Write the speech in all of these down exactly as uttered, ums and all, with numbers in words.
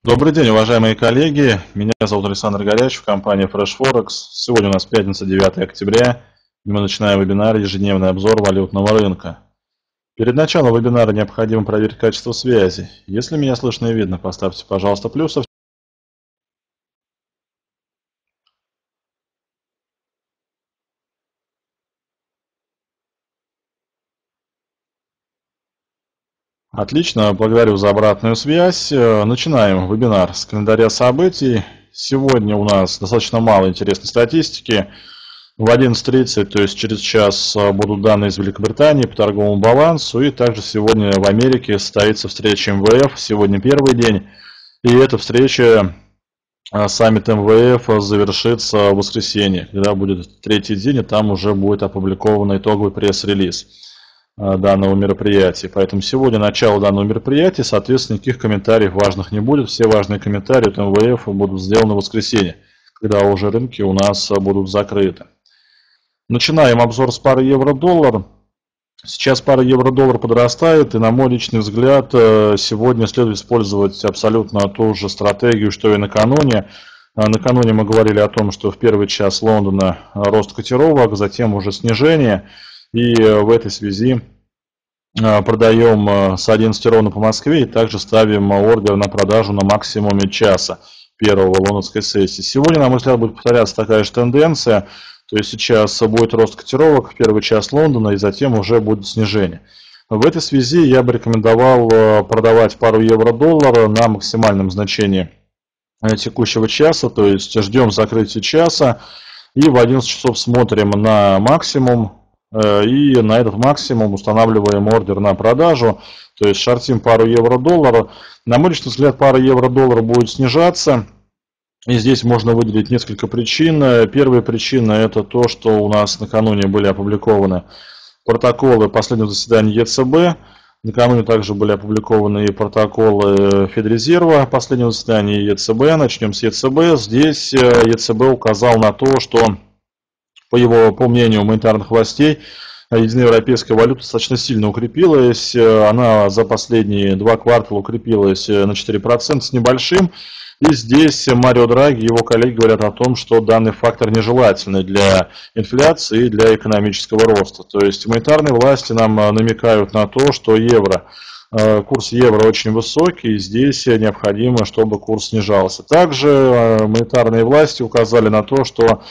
Добрый день, уважаемые коллеги. Меня зовут Александр Горячев, компания Fresh Forex. Сегодня у нас пятница, девятое октября, и мы начинаем вебинар «Ежедневный обзор валютного рынка». Перед началом вебинара необходимо проверить качество связи. Если меня слышно и видно, поставьте, пожалуйста, плюсов. Отлично, благодарю за обратную связь. Начинаем вебинар с календаря событий. Сегодня у нас достаточно мало интересной статистики. В одиннадцать тридцать, то есть через час, будут данные из Великобритании по торговому балансу. И также сегодня в Америке состоится встреча эм вэ эф. Сегодня первый день. И эта встреча, саммит эм вэ эф, завершится в воскресенье, когда будет третий день, и там уже будет опубликован итоговый пресс-релиз данного мероприятия. Поэтому сегодня начало данного мероприятия, соответственно, никаких комментариев важных не будет. Все важные комментарии от эм вэ эф будут сделаны в воскресенье, когда уже рынки у нас будут закрыты. Начинаем обзор с пары евро-доллар. Сейчас пара евро-доллар подрастает, и на мой личный взгляд, сегодня следует использовать абсолютно ту же стратегию, что и накануне. Накануне мы говорили о том, что в первый час Лондона рост котировок, затем уже снижение. И в этой связи продаем с одиннадцати ровно по Москве и также ставим ордер на продажу на максимуме часа первого лондонской сессии. Сегодня, на мой взгляд, будет повторяться такая же тенденция. То есть сейчас будет рост котировок в первый час Лондона и затем уже будет снижение. В этой связи я бы рекомендовал продавать пару евро-доллара на максимальном значении текущего часа. То есть ждем закрытия часа и в одиннадцать часов смотрим на максимум. И на этот максимум устанавливаем ордер на продажу, то есть шортим пару евро-доллара. На мой личный взгляд, пара евро-доллара будет снижаться. И здесь можно выделить несколько причин. Первая причина — это то, что у нас накануне были опубликованы протоколы последнего заседания е цэ бэ. Накануне также были опубликованы и протоколы Федрезерва последнего заседания е цэ бэ. Начнем с е цэ бэ. Здесь е цэ бэ указал на то, что По его, по мнению монетарных властей, единая европейская валюта достаточно сильно укрепилась. Она за последние два квартала укрепилась на четыре процента с небольшим. И здесь Марио Драги и его коллеги говорят о том, что данный фактор нежелательный для инфляции и для экономического роста. То есть монетарные власти нам намекают на то, что евро, курс евро очень высокий, и здесь необходимо, чтобы курс снижался. Также монетарные власти указали на то, что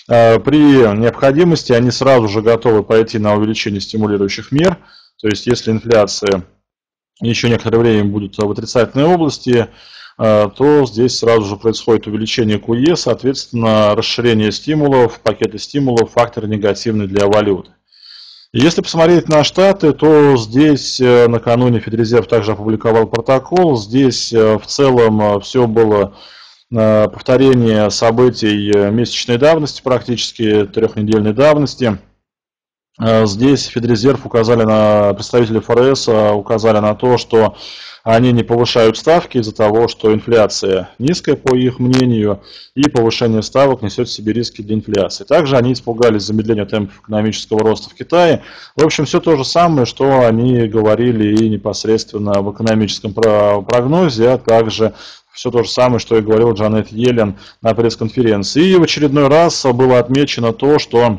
при необходимости они сразу же готовы пойти на увеличение стимулирующих мер. То есть если инфляция еще некоторое время будет в отрицательной области, то здесь сразу же происходит увеличение ку е, соответственно, расширение стимулов, пакеты стимулов, фактор негативный для валюты. Если посмотреть на Штаты, то здесь накануне Федрезерв также опубликовал протокол. Здесь в целом все было повторение событий месячной давности, практически трехнедельной давности. Здесь Федрезерв указали на, представители эф эр эс указали на то, что они не повышают ставки из-за того, что инфляция низкая, по их мнению, и повышение ставок несет в себе риски для инфляции. Также они испугались замедления темпов экономического роста в Китае. В общем, все то же самое, что они говорили и непосредственно в экономическом прогнозе, а также все то же самое, что и говорил Джанет Йеллен на пресс-конференции. И в очередной раз было отмечено то, что,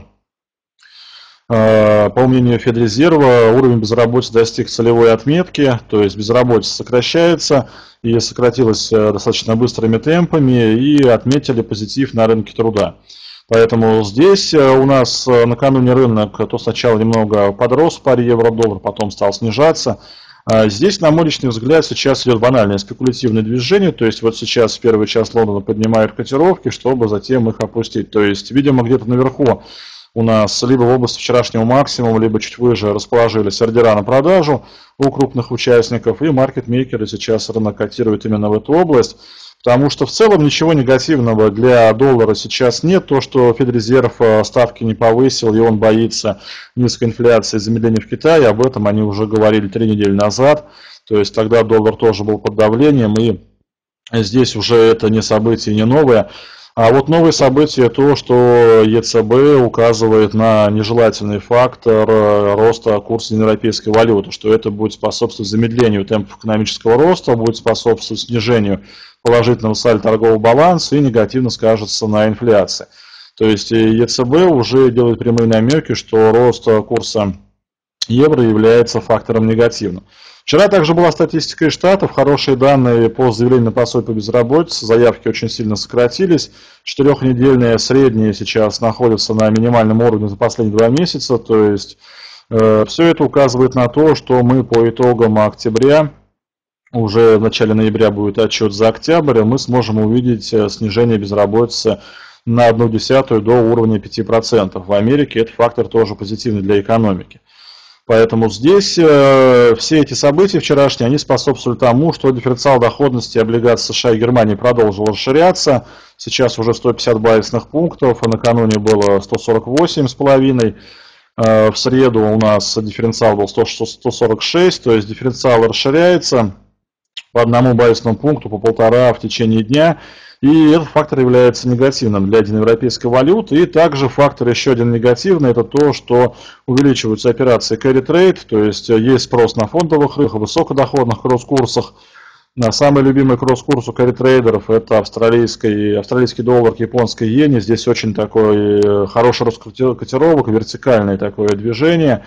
по мнению Федрезерва, уровень безработицы достиг целевой отметки, то есть безработица сокращается и сократилась достаточно быстрыми темпами, и отметили позитив на рынке труда. Поэтому здесь у нас накануне рынок то сначала немного подрос в паре евро-доллар, потом стал снижаться. Здесь, на мой личный взгляд, сейчас идет банальное спекулятивное движение, то есть вот сейчас в первый час Лондона поднимают котировки, чтобы затем их опустить. То есть, видимо, где-то наверху у нас либо в области вчерашнего максимума, либо чуть выше расположились ордера на продажу у крупных участников, и маркетмейкеры сейчас рынок котируют именно в эту область, потому что в целом ничего негативного для доллара сейчас нет. То, что Федрезерв ставки не повысил и он боится низкой инфляции и замедления в Китае, об этом они уже говорили три недели назад, то есть тогда доллар тоже был под давлением, и здесь уже это не событие, не новое. А вот новые события то, что ЕЦБ указывает на нежелательный фактор роста курса европейской валюты, что это будет способствовать замедлению темпов экономического роста, будет способствовать снижению положительного сальда торгового баланса и негативно скажется на инфляции. То есть ЕЦБ уже делает прямые намеки, что рост курса евро является фактором негативным. Вчера также была статистика из Штатов, хорошие данные по заявлению на пособие по безработице, заявки очень сильно сократились, четырехнедельные средние сейчас находятся на минимальном уровне за последние два месяца, то есть э, все это указывает на то, что мы по итогам октября, уже в начале ноября будет отчет за октябрь, мы сможем увидеть снижение безработицы на одну десятую до уровня пяти процентов. В Америке это фактор тоже позитивный для экономики. Поэтому здесь э, все эти события вчерашние, они способствовали тому, что дифференциал доходности облигаций США и Германии продолжил расширяться. Сейчас уже сто пятьдесят базисных пунктов, а накануне было сто сорок восемь с половиной. Э, в среду у нас дифференциал был сто сорок шесть, то есть дифференциал расширяется по одному базисному пункту, по полтора в течение дня. И этот фактор является негативным для единоевропейской валюты. И также фактор еще один негативный, это то, что увеличиваются операции carry trade, то есть есть спрос на фондовых рынках, высокодоходных кросс-курсах. Самый любимый кросс-курс у carry-трейдеров это австралийский, австралийский доллар к японской иене. Здесь очень такой хороший рост котировок, вертикальное такое движение.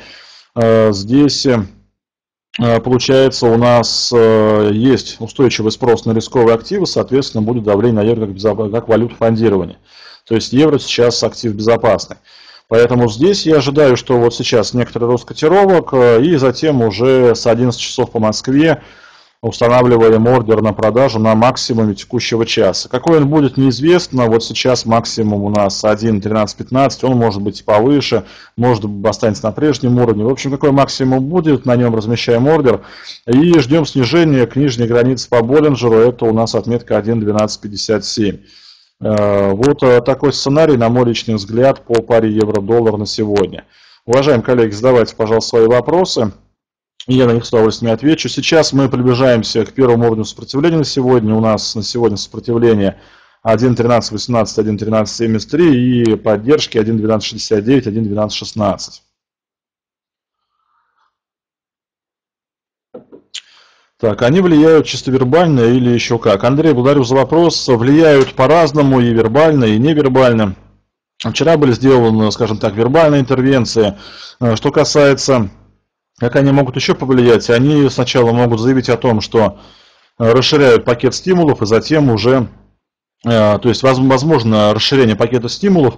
Здесь получается, у нас есть устойчивый спрос на рисковые активы, соответственно, будет давление на евро как, как валюту фондирования. То есть евро сейчас актив безопасный. Поэтому здесь я ожидаю, что вот сейчас некоторый рост котировок, и затем уже с одиннадцати часов по Москве устанавливаем ордер на продажу на максимуме текущего часа. Какой он будет, неизвестно. Вот сейчас максимум у нас один тринадцать пятнадцать, он может быть повыше, может останется на прежнем уровне. В общем, какой максимум будет, на нем размещаем ордер и ждем снижения к нижней границе по Боллинджеру, это у нас отметка один двенадцать пятьдесят семь. Вот такой сценарий, на мой личный взгляд, по паре евро-доллар на сегодня. Уважаемые коллеги, задавайте, пожалуйста, свои вопросы. Я на них с удовольствием отвечу. Сейчас мы приближаемся к первому уровню сопротивления на сегодня. У нас на сегодня сопротивление один тринадцать восемнадцать, один тринадцать семьдесят три и поддержки один двенадцать шестьдесят девять, один двенадцать шестнадцать. Так, они влияют чисто вербально или еще как? Андрей, благодарю за вопрос. Влияют по-разному, и вербально, и невербально. Вчера были сделаны, скажем так, вербальные интервенции. Что касается... Как они могут еще повлиять? Они сначала могут заявить о том, что расширяют пакет стимулов, и затем уже, то есть возможно расширение пакета стимулов,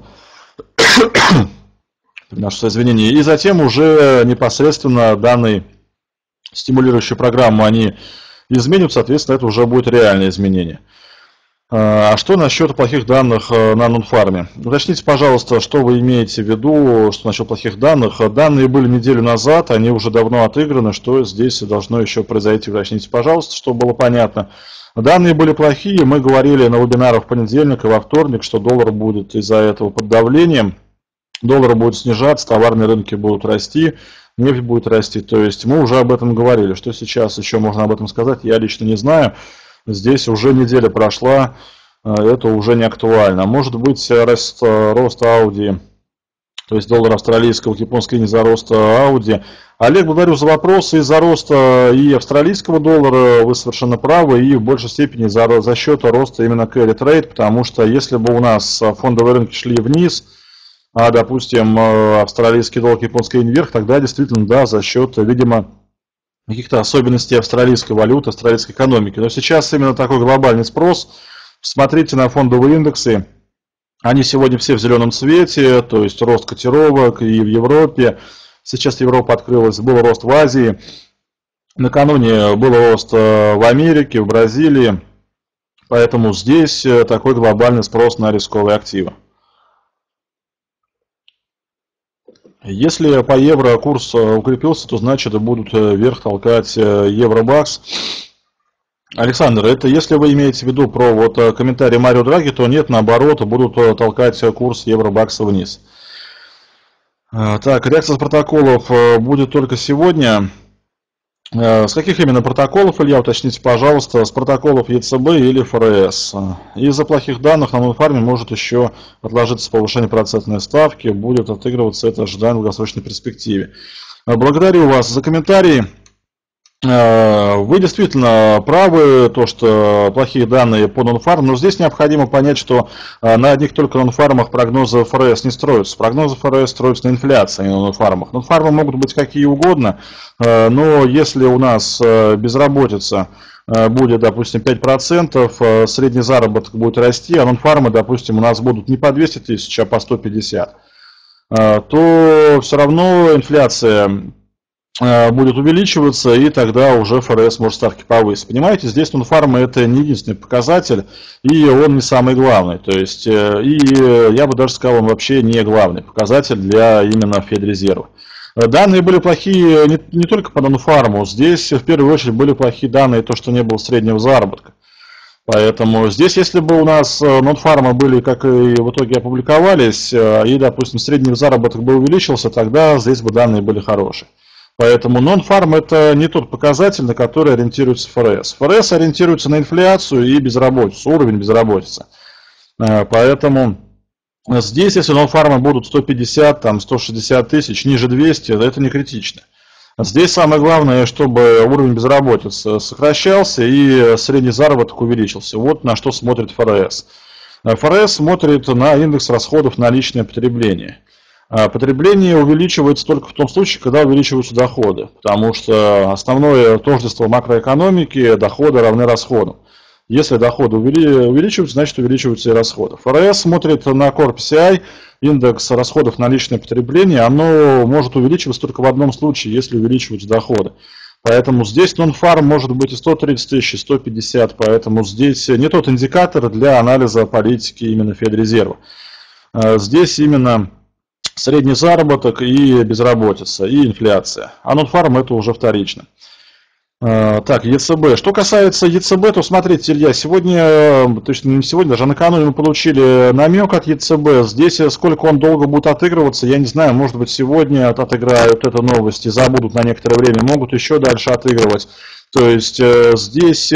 приношу свои извинения, и затем уже непосредственно данные стимулирующие программу они изменят, соответственно, это уже будет реальное изменение. А что насчет плохих данных на нонфарме? Уточните, пожалуйста, что вы имеете в виду, что насчет плохих данных. Данные были неделю назад, они уже давно отыграны, что здесь должно еще произойти. Уточните, пожалуйста, чтобы было понятно. Данные были плохие, мы говорили на вебинарах в понедельник и во вторник, что доллар будет из-за этого под давлением, доллар будет снижаться, товарные рынки будут расти, нефть будет расти. То есть мы уже об этом говорили. Что сейчас еще можно об этом сказать, я лично не знаю. Здесь уже неделя прошла, это уже не актуально. Может быть, рост, рост Audi, то есть доллар австралийского к японской иене за рост Audi. Олег, благодарю за вопрос. Из-за роста и австралийского доллара вы совершенно правы, и в большей степени за, за счет роста именно carry trade, потому что если бы у нас фондовые рынки шли вниз, а, допустим, австралийский доллар к японской иене вверх, тогда действительно, да, за счет, видимо, каких-то особенностей австралийской валюты, австралийской экономики. Но сейчас именно такой глобальный спрос. Смотрите на фондовые индексы. Они сегодня все в зеленом цвете, то есть рост котировок и в Европе. Сейчас Европа открылась, был рост в Азии. Накануне был рост в Америке, в Бразилии. Поэтому здесь такой глобальный спрос на рисковые активы. Если по евро курс укрепился, то значит будут вверх толкать евро-бакс. Александр, это если вы имеете в виду про вот комментарий Марио Драги, то нет, наоборот, будут толкать курс евро-бакса вниз. Так, реакция с протоколов будет только сегодня. С каких именно протоколов, Илья, уточните, пожалуйста, с протоколов ЕЦБ или ФРС? Из-за плохих данных на нонфарме может еще отложиться повышение процентной ставки, будет отыгрываться это ожидание в долгосрочной перспективе. Благодарю вас за комментарии. Вы действительно правы, то, что плохие данные по нонфарм, но здесь необходимо понять, что на одних только нонфармах прогнозы ФРС не строятся. Прогнозы ФРС строятся на инфляции, а не на нонфармах. Нонфармы могут быть какие угодно, но если у нас безработица будет, допустим, пять процентов, средний заработок будет расти, а нонфармы, допустим, у нас будут не по двести тысяч, а по сто пятьдесят, то все равно инфляция будет увеличиваться, и тогда уже ФРС может ставки повысить. Понимаете, здесь нонфармы это не единственный показатель, и он не самый главный. То есть, и я бы даже сказал, он вообще не главный показатель для именно Федрезерва. Данные были плохие не, не только по нонфарму, здесь в первую очередь были плохие данные, то, что не было среднего заработка. Поэтому здесь, если бы у нас нонфармы были, как и в итоге опубликовались, и, допустим, средний заработок бы увеличился, тогда здесь бы данные были хорошие. Поэтому нон-фарм это не тот показатель, на который ориентируется ФРС. ФРС ориентируется на инфляцию и безработицу, уровень безработицы. Поэтому здесь, если нон-фармы будут сто пятьдесят, там, сто шестьдесят тысяч, ниже двухсот, это не критично. Здесь самое главное, чтобы уровень безработицы сокращался и средний заработок увеличился. Вот на что смотрит ФРС. ФРС смотрит на индекс расходов на личное потребление. Потребление увеличивается только в том случае, когда увеличиваются доходы, потому что основное тождество макроэкономики – доходы равны расходам. Если доходы увеличиваются, значит увеличиваются и расходы. ФРС смотрит на Core пи си ай, индекс расходов на личное потребление, оно может увеличиваться только в одном случае, если увеличиваются доходы. Поэтому здесь нон-фарм может быть и сто тридцать тысяч, и сто пятьдесят, поэтому здесь не тот индикатор для анализа политики именно Федрезерва. Здесь именно средний заработок и безработица, и инфляция. А нон-фарм это уже вторично. Так, ЕЦБ. Что касается ЕЦБ, то смотрите, Илья, сегодня, то есть не сегодня, даже накануне мы получили намек от ЕЦБ. Здесь сколько он долго будет отыгрываться, я не знаю, может быть сегодня отыграют эту новость и забудут на некоторое время, могут еще дальше отыгрывать. То есть здесь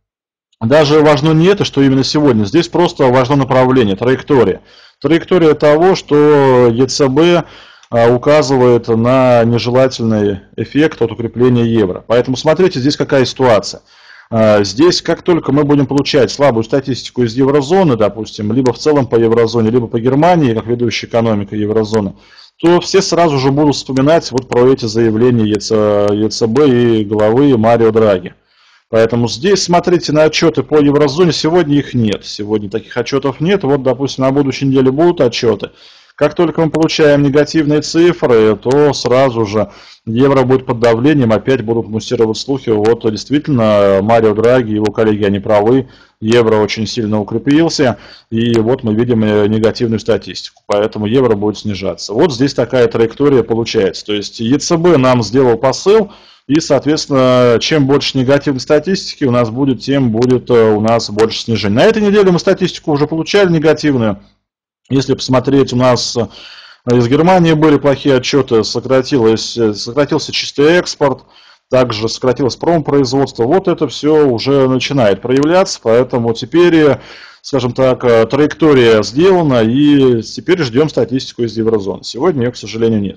даже важно не это, что именно сегодня, здесь просто важно направление, траектория. Траектория того, что ЕЦБ указывает на нежелательный эффект от укрепления евро. Поэтому смотрите, здесь какая ситуация. Здесь, как только мы будем получать слабую статистику из еврозоны, допустим, либо в целом по еврозоне, либо по Германии, как ведущая экономика еврозоны, то все сразу же будут вспоминать вот про эти заявления ЕЦБ и главы Марио Драги. Поэтому здесь смотрите на отчеты по еврозоне, сегодня их нет, сегодня таких отчетов нет, вот, допустим, на будущей неделе будут отчеты. Как только мы получаем негативные цифры, то сразу же евро будет под давлением, опять будут муссировать слухи, вот действительно Марио Драги и его коллеги, они правы, евро очень сильно укрепился, и вот мы видим негативную статистику, поэтому евро будет снижаться. Вот здесь такая траектория получается, то есть ЕЦБ нам сделал посыл, и, соответственно, чем больше негативной статистики у нас будет, тем будет у нас больше снижения. На этой неделе мы статистику уже получали негативную. Если посмотреть, у нас из Германии были плохие отчеты, сократилось, сократился чистый экспорт, также сократилось промпроизводство. Вот это все уже начинает проявляться, поэтому теперь, скажем так, траектория сделана, и теперь ждем статистику из еврозоны. Сегодня ее, к сожалению, нет.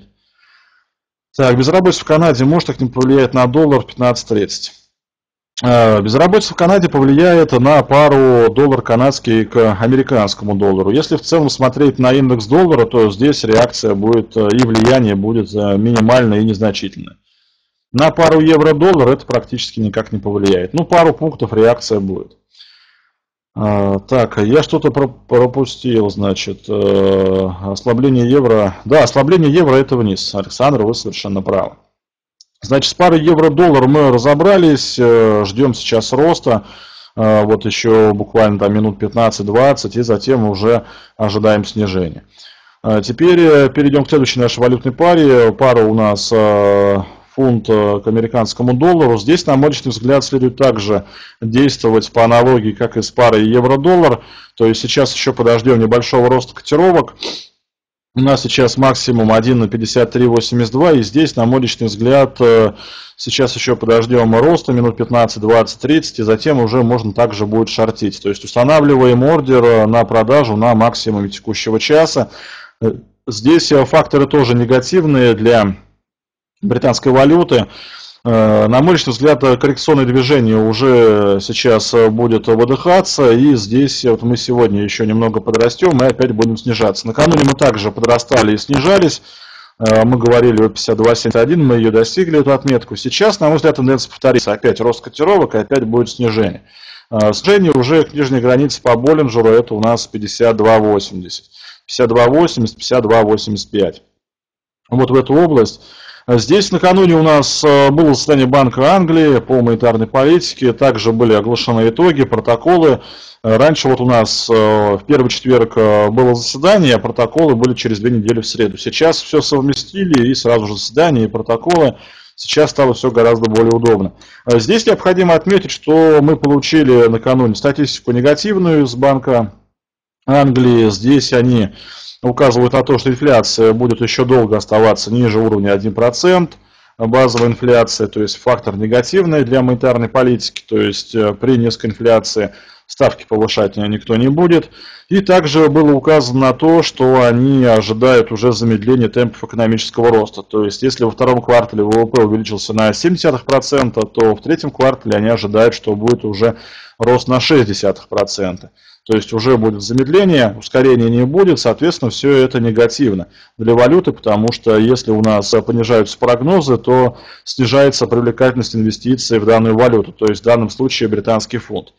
Так, безработица в Канаде может как-нибудь повлиять на доллар пятнадцать тридцать. Безработица в Канаде повлияет на пару доллар канадский к американскому доллару. Если в целом смотреть на индекс доллара, то здесь реакция будет и влияние будет минимальное и незначительное. На пару евро-доллар это практически никак не повлияет. Ну, пару пунктов реакция будет. Так, я что-то пропустил, значит, ослабление евро. Да, ослабление евро это вниз. Александр, вы совершенно правы. Значит, с парой евро-доллар мы разобрались, ждем сейчас роста, вот еще буквально там минут пятнадцать-двадцать, и затем уже ожидаем снижения. Теперь перейдем к следующей нашей валютной паре. Пара у нас фунт к американскому доллару. Здесь, на мой личный взгляд, следует также действовать по аналогии, как и с парой евро-доллар. То есть сейчас еще подождем небольшого роста котировок. У нас сейчас максимум один на пятьдесят три восемьдесят два, и здесь, на мой личный взгляд, сейчас еще подождем роста минут пятнадцать, двадцать, тридцать, и затем уже можно также будет шортить. То есть устанавливаем ордер на продажу на максимуме текущего часа. Здесь факторы тоже негативные для британской валюты. На мой личный взгляд, коррекционное движение уже сейчас будет выдыхаться, и здесь вот мы сегодня еще немного подрастем и опять будем снижаться. Накануне мы также подрастали и снижались, мы говорили о пятьдесят два семьдесят один, мы ее достигли, эту отметку. Сейчас, на мой взгляд, тенденция повторится, опять рост котировок и опять будет снижение. Снижение уже к нижней границе по Боллинджеру, это у нас пятьдесят два восемьдесят, пятьдесят два восемьдесят, пятьдесят два восемьдесят пять. Вот в эту область. Здесь накануне у нас было заседание Банка Англии по монетарной политике, также были оглашены итоги, протоколы. Раньше вот у нас в первый четверг было заседание, а протоколы были через две недели в среду. Сейчас все совместили, и сразу же заседание, и протоколы. Сейчас стало все гораздо более удобно. Здесь необходимо отметить, что мы получили накануне статистику негативную из Банка Англии. Здесь они указывают на то, что инфляция будет еще долго оставаться ниже уровня один процент, базовая инфляция, то есть фактор негативный для монетарной политики, то есть при низкой инфляции ставки повышать никто не будет. И также было указано на то, что они ожидают уже замедления темпов экономического роста. То есть если во втором квартале ВВП увеличился на семь десятых процента, то в третьем квартале они ожидают, что будет уже рост на шесть десятых процента. То есть уже будет замедление, ускорения не будет, соответственно, все это негативно для валюты, потому что если у нас понижаются прогнозы, то снижается привлекательность инвестиций в данную валюту, то есть в данном случае британский фунт.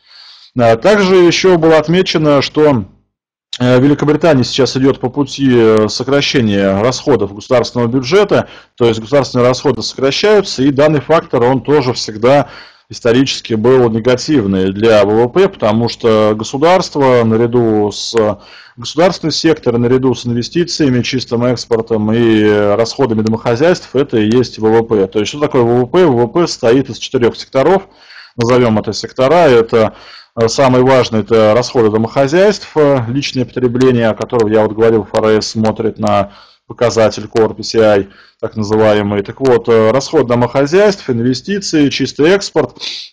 Также еще было отмечено, что Великобритания сейчас идет по пути сокращения расходов государственного бюджета, то есть государственные расходы сокращаются, и данный фактор, он тоже всегда исторически был негативный для ВВП, потому что государство наряду с государственный сектор, наряду с инвестициями, чистым экспортом и расходами домохозяйств, это и есть ВВП. То есть что такое ВВП? ВВП состоит из четырех секторов, назовем это сектора, это самый важный, это расходы домохозяйств, личное потребление, о котором я вот говорил, ФРС смотрит на показатель Core пи си ай, так называемый. Так вот, расход домохозяйств, инвестиции, чистый экспорт.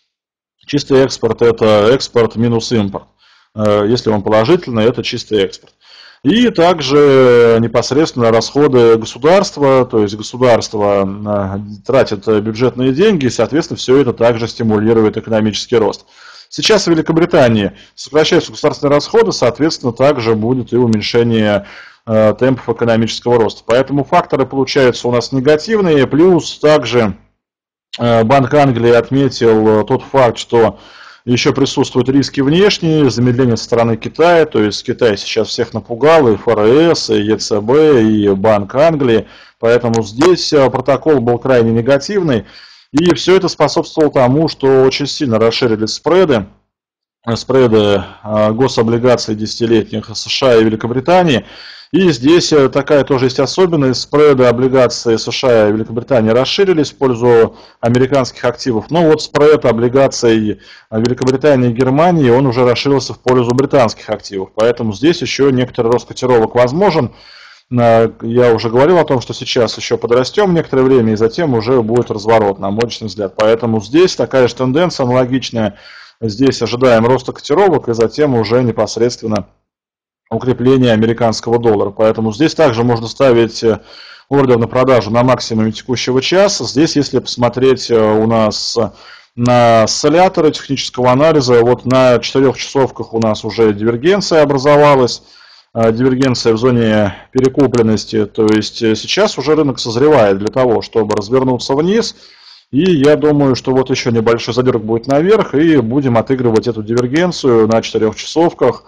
Чистый экспорт – это экспорт минус импорт. Если он положительный, это чистый экспорт. И также непосредственно расходы государства, то есть государство тратит бюджетные деньги, и, соответственно, все это также стимулирует экономический рост. Сейчас в Великобритании сокращаются государственные расходы, соответственно, также будет и уменьшение темпов экономического роста. Поэтому факторы получаются у нас негативные. Плюс также Банк Англии отметил тот факт, что еще присутствуют риски внешние, замедление со стороны Китая. То есть Китай сейчас всех напугал, и ФРС, и ЕЦБ, и Банк Англии. Поэтому здесь протокол был крайне негативный. И все это способствовало тому, что очень сильно расширились спреды. спреды гособлигаций десятилетних США и Великобритании. И здесь такая тоже есть особенность. Спреды облигаций США и Великобритании расширились в пользу американских активов. Но вот спред облигаций Великобритании и Германии, он уже расширился в пользу британских активов. Поэтому здесь еще некоторый рост котировок возможен. Я уже говорил о том, что сейчас еще подрастем некоторое время, и затем уже будет разворот, на мой личный взгляд. Поэтому здесь такая же тенденция аналогичная. Здесь ожидаем роста котировок и затем уже непосредственно укрепление американского доллара. Поэтому здесь также можно ставить ордер на продажу на максимуме текущего часа. Здесь, если посмотреть у нас на осцилляторы технического анализа, вот на четырех часовках у нас уже дивергенция образовалась. Дивергенция в зоне перекупленности. То есть сейчас уже рынок созревает для того, чтобы развернуться вниз. И я думаю, что вот еще небольшой задержка будет наверх, и будем отыгрывать эту дивергенцию на четырех часовках.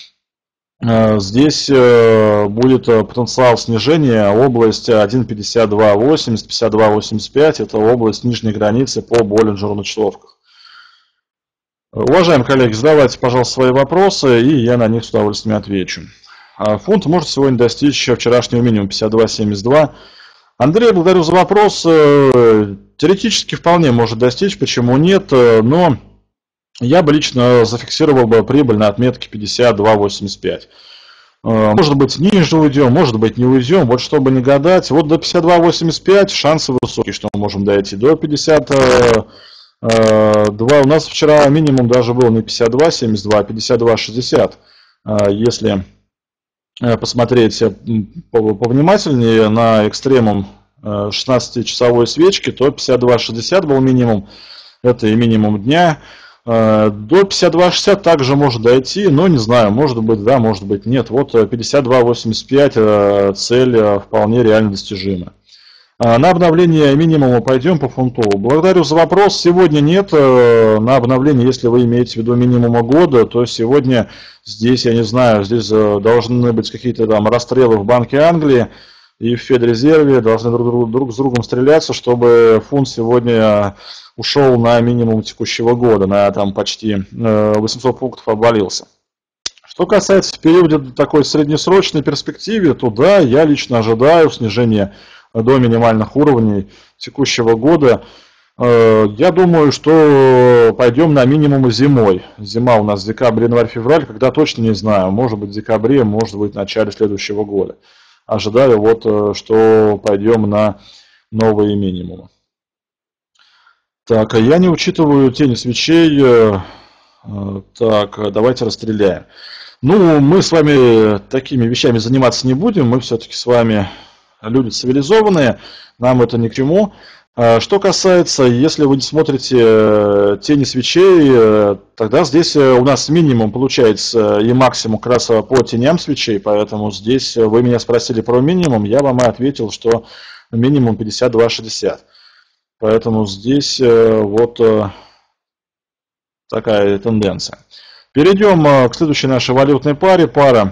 Здесь будет потенциал снижения, область один пятьдесят два восемьдесят, пятьдесят два восемьдесят пять, это область нижней границы по Боллинджеру на часовках. Уважаемые коллеги, задавайте, пожалуйста, свои вопросы, и я на них с удовольствием отвечу. Фунт может сегодня достичь вчерашнего минимума пятьдесят два семьдесят два. Андрей, благодарю за вопрос. Теоретически вполне может достичь, почему нет, но я бы лично зафиксировал бы прибыль на отметке пятьдесят два восемьдесят пять. Может быть, ниже уйдем, может быть, не уйдем. Вот чтобы не гадать, вот до пятьдесят два восемьдесят пять шансы высокие, что мы можем дойти. До пятьдесят два у нас вчера минимум даже был не пятьдесят два семьдесят два, а пятьдесят два шестьдесят. Если посмотреть повнимательнее на экстремум шестнадцатичасовой свечки, то пятьдесят два шестьдесят был минимум. Это и минимум дня. До пятьдесят два шестьдесят также может дойти, но не знаю, может быть да, может быть нет. Вот пятьдесят два восемьдесят пять цель вполне реально достижима. На обновление минимума пойдем по фунту. Благодарю за вопрос. Сегодня нет. На обновление, если вы имеете в виду минимума года, то сегодня здесь, я не знаю, здесь должны быть какие-то там расстрелы в Банке Англии и в Федрезерве, должны друг, друг, друг с другом стреляться, чтобы фунт сегодня ушел на минимум текущего года, на там почти восемьсот пунктов обвалился. Что касается в периоде такой среднесрочной перспективе, то да, я лично ожидаю снижения до минимальных уровней текущего года. Я думаю, что пойдем на минимумы зимой. Зима у нас декабрь, январь, февраль, когда точно не знаю, может быть в декабре, может быть в начале следующего года. Ожидаю, вот, что пойдем на новые минимумы. Так, я не учитываю тени свечей. Так, давайте расстреляем. Ну, мы с вами такими вещами заниматься не будем. Мы все-таки с вами люди цивилизованные. Нам это ни к чему. Что касается, если вы не смотрите тени свечей, тогда здесь у нас минимум получается и максимум как раз по теням свечей, поэтому здесь вы меня спросили про минимум, я вам и ответил, что минимум пятьдесят два шестьдесят. Поэтому здесь вот такая тенденция. Перейдем к следующей нашей валютной паре. Пара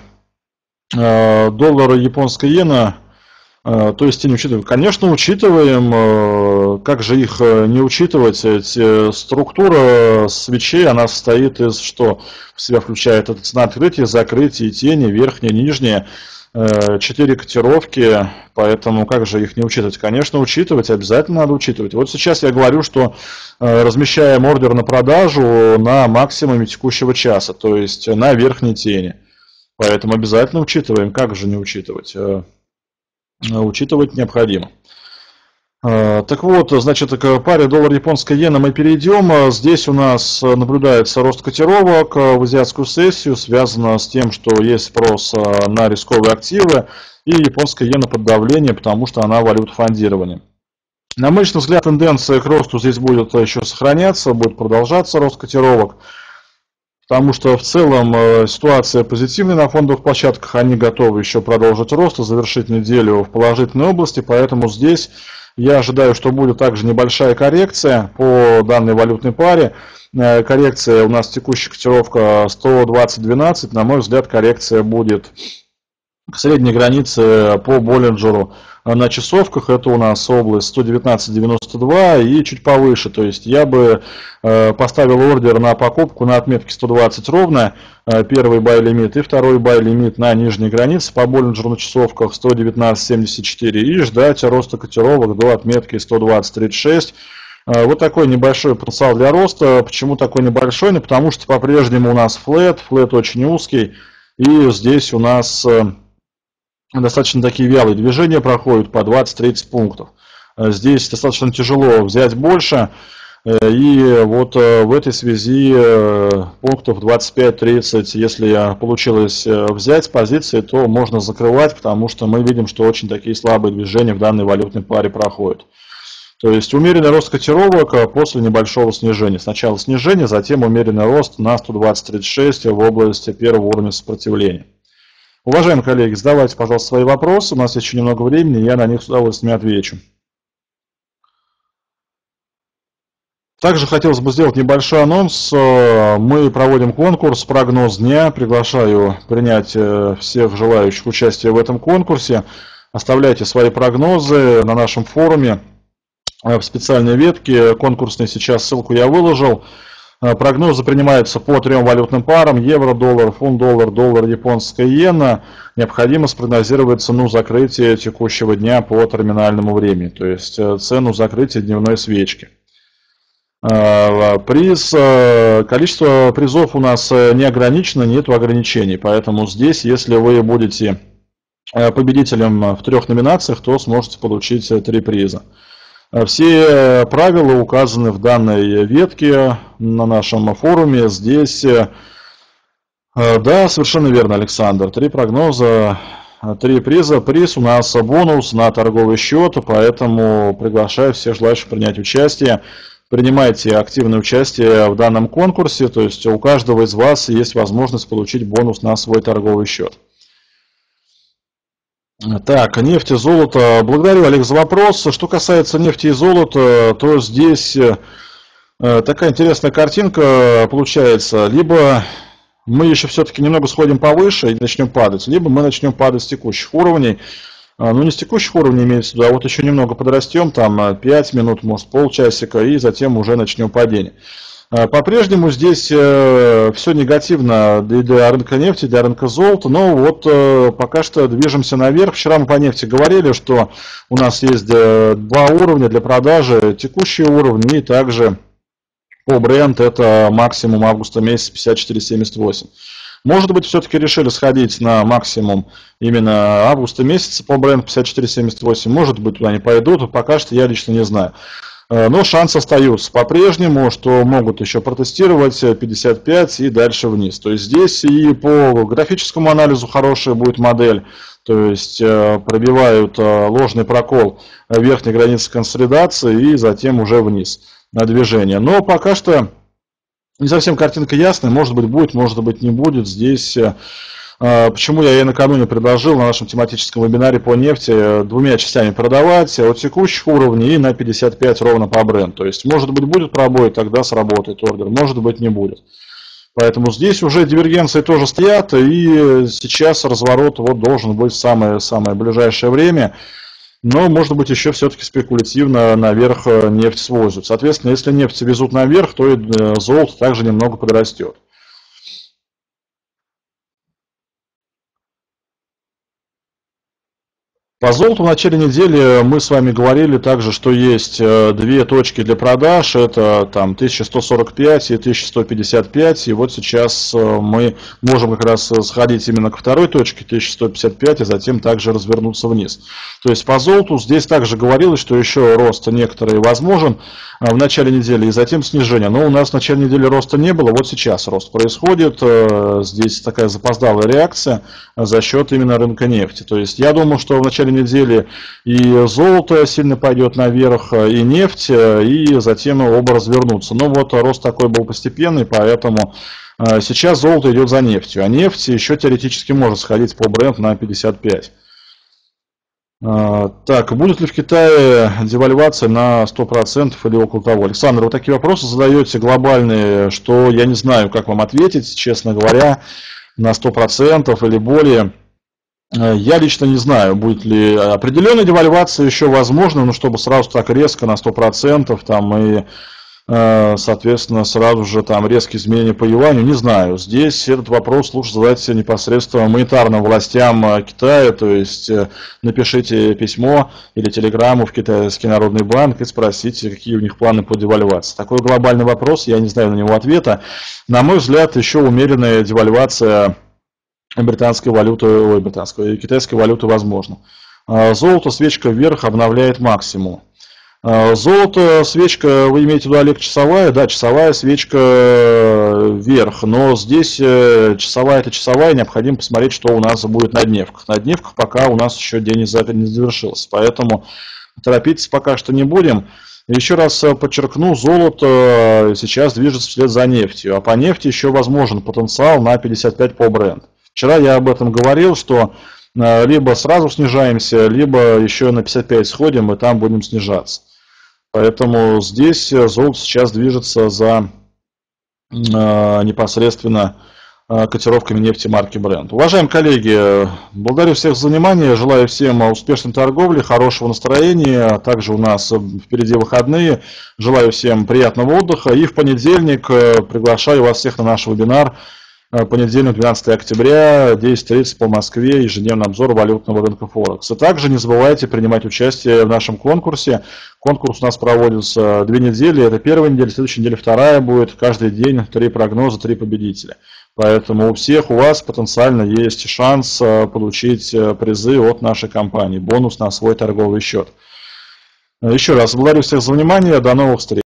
доллара японская иена. То есть не учитываем. Конечно, учитываем. Как же их не учитывать? Структура свечей, она состоит из что? В себя включает это цена открытия, закрытия, тени, верхняя, нижняя. Четыре котировки, поэтому как же их не учитывать? Конечно, учитывать, обязательно надо учитывать. Вот сейчас я говорю, что размещаем ордер на продажу на максимуме текущего часа, то есть на верхней тени. Поэтому обязательно учитываем, как же не учитывать? Учитывать необходимо. Так вот, значит, к паре доллар-японская иена мы перейдем. Здесь у нас наблюдается рост котировок в азиатскую сессию, связано с тем, что есть спрос на рисковые активы, и японская иена под давлением, потому что она валюта фондирования. На мой личный взгляд, тенденция к росту здесь будет еще сохраняться, будет продолжаться рост котировок, потому что в целом ситуация позитивная на фондовых площадках, они готовы еще продолжить рост и завершить неделю в положительной области, поэтому здесь я ожидаю, что будет также небольшая коррекция по данной валютной паре. Коррекция у нас текущая котировка сто двадцать двенадцать. На мой взгляд, коррекция будет к средней границе по Боллинджеру на часовках. Это у нас область сто девятнадцать девяносто два и чуть повыше. То есть я бы поставил ордер на покупку на отметке сто двадцать ровно. Первый бай-лимит и второй бай-лимит на нижней границе по Боллинджеру на часовках сто девятнадцать семьдесят четыре и ждать роста котировок до отметки сто двадцать тридцать шесть. Вот такой небольшой потенциал для роста. Почему такой небольшой? Ну, потому что по-прежнему у нас флэт, флэт очень узкий, и здесь у нас достаточно такие вялые движения проходят по двадцать-тридцать пунктов. Здесь достаточно тяжело взять больше. И вот в этой связи пунктов двадцать пять-тридцать, если получилось взять с позиции, то можно закрывать, потому что мы видим, что очень такие слабые движения в данной валютной паре проходят. То есть умеренный рост котировок после небольшого снижения. Сначала снижение, затем умеренный рост на сто двадцать тридцать шесть в области первого уровня сопротивления. Уважаемые коллеги, задавайте, пожалуйста, свои вопросы. У нас еще немного времени, я на них с удовольствием отвечу. Также хотелось бы сделать небольшой анонс. Мы проводим конкурс «Прогноз дня». Приглашаю принять всех желающих участия в этом конкурсе. Оставляйте свои прогнозы на нашем форуме в специальной ветке. Конкурсной сейчас ссылку я выложил. Прогнозы принимаются по трем валютным парам: евро, доллар, фунт, доллар, доллар, японская иена. Необходимо спрогнозировать цену закрытия текущего дня по терминальному времени, то есть цену закрытия дневной свечки. Приз, количество призов у нас не ограничено, нет ограничений, поэтому здесь, если вы будете победителем в трех номинациях, то сможете получить три приза. Все правила указаны в данной ветке на нашем форуме. Здесь, да, совершенно верно, Александр. Три прогноза, три приза. Приз у нас бонус на торговый счет, поэтому приглашаю всех желающих принять участие. Принимайте активное участие в данном конкурсе, то есть у каждого из вас есть возможность получить бонус на свой торговый счет. Так, нефть и золото. Благодарю, Олег, за вопрос. Что касается нефти и золота, то здесь такая интересная картинка получается. Либо мы еще все-таки немного сходим повыше и начнем падать, либо мы начнем падать с текущих уровней. Ну, не с текущих уровней имеется в виду, а вот еще немного подрастем, там пять минут, может полчасика, и затем уже начнем падение. По-прежнему здесь все негативно и для рынка нефти, для рынка золота, но вот пока что движемся наверх. Вчера мы по нефти говорили, что у нас есть два уровня для продажи, текущие уровни и также по бренд это максимум августа месяца пятьдесят четыре семьдесят восемь. Может быть, все-таки решили сходить на максимум именно августа месяца по бренду пятьдесят четыре семьдесят восемь. Может быть, туда не пойдут, пока что я лично не знаю. Но шансы остаются по-прежнему, что могут еще протестировать пятьдесят пять и дальше вниз. То есть здесь и по графическому анализу хорошая будет модель. То есть пробивают ложный прокол верхней границы консолидации и затем уже вниз на движение. Но пока что не совсем картинка ясная, может быть будет, может быть не будет. Здесь, почему я и накануне предложил на нашем тематическом вебинаре по нефти двумя частями продавать, от текущих уровней и на пятьдесят пять ровно по бренду. То есть, может быть будет пробой, тогда сработает ордер, может быть не будет. Поэтому здесь уже дивергенции тоже стоят, и сейчас разворот вот должен быть в самое-самое ближайшее время. Но, может быть, еще все-таки спекулятивно наверх нефть свозят. Соответственно, если нефть везут наверх, то и золото также немного подрастет. По золоту в начале недели мы с вами говорили также, что есть две точки для продаж, это там тысяча сто сорок пять и тысяча сто пятьдесят пять, и вот сейчас мы можем как раз сходить именно к второй точке тысяча сто пятьдесят пять и затем также развернуться вниз. То есть по золоту здесь также говорилось, что еще рост некоторый возможен в начале недели и затем снижение, но у нас в начале недели роста не было, вот сейчас рост происходит, здесь такая запоздалая реакция за счет именно рынка нефти. То есть я думаю, что в начале недели и золото сильно пойдет наверх, и нефть, и затем оба развернутся. Но вот рост такой был постепенный, поэтому сейчас золото идет за нефтью, а нефть еще теоретически может сходить по бренду на пятьдесят пять. Так, будет ли в Китае девальвация на сто процентов или около того? Александр, вы такие вопросы задаете глобальные, что я не знаю, как вам ответить, честно говоря, на сто процентов или более. Я лично не знаю, будет ли определенная девальвация еще возможна, но чтобы сразу так резко на сто процентов там и, соответственно, сразу же там резкие изменения по юаню, не знаю. Здесь этот вопрос лучше задать непосредственно монетарным властям Китая, то есть напишите письмо или телеграмму в Китайский народный банк и спросите, какие у них планы по девальвации. Такой глобальный вопрос, я не знаю на него ответа. На мой взгляд, еще умеренная девальвация британской валюты, ой, британской, китайской валюты возможно. Золото, свечка вверх, обновляет максимум. Золото, свечка, вы имеете в виду, Олег, часовая? Да, часовая свечка вверх, но здесь часовая это часовая, необходимо посмотреть, что у нас будет на дневках. На дневках пока у нас еще день не завершился, поэтому торопиться пока что не будем. Еще раз подчеркну, золото сейчас движется вслед за нефтью, а по нефти еще возможен потенциал на пятьдесят пять по бренду. Вчера я об этом говорил, что либо сразу снижаемся, либо еще на пятьдесят пять сходим и там будем снижаться. Поэтому здесь золото сейчас движется за непосредственно котировками нефти марки Brent. Уважаемые коллеги, благодарю всех за внимание, желаю всем успешной торговли, хорошего настроения, также у нас впереди выходные, желаю всем приятного отдыха и в понедельник приглашаю вас всех на наш вебинар Понедельник, двенадцатое октября, десять тридцать по Москве, ежедневный обзор валютного рынка Форекс. И также не забывайте принимать участие в нашем конкурсе. Конкурс у нас проводится две недели, это первая неделя, следующая неделя вторая будет. Каждый день три прогноза, три победителя. Поэтому у всех у вас потенциально есть шанс получить призы от нашей компании, бонус на свой торговый счет. Еще раз благодарю всех за внимание, до новых встреч.